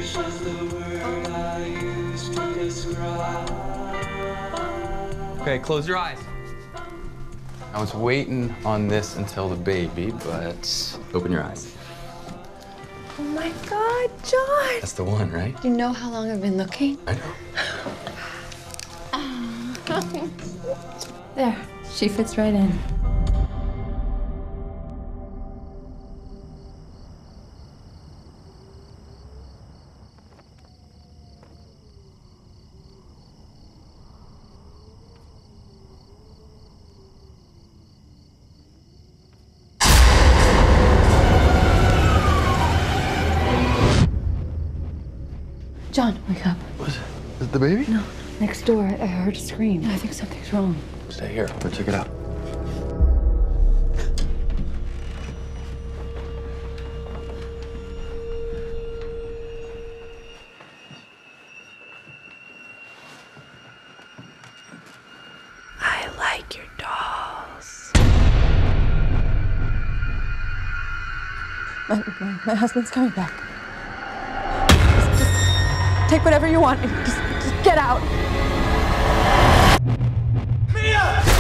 Okay, close your eyes. I was waiting on this until the baby, but open your eyes. Oh my God, John! That's the one, right? You know how long I've been looking? I know. There, she fits right in. John, wake up. What? Is it the baby? No, next door. I heard a scream. I think something's wrong. Stay here. Go check it out. I like your dolls. My husband's coming back. Just take whatever you want and just get out. Mia!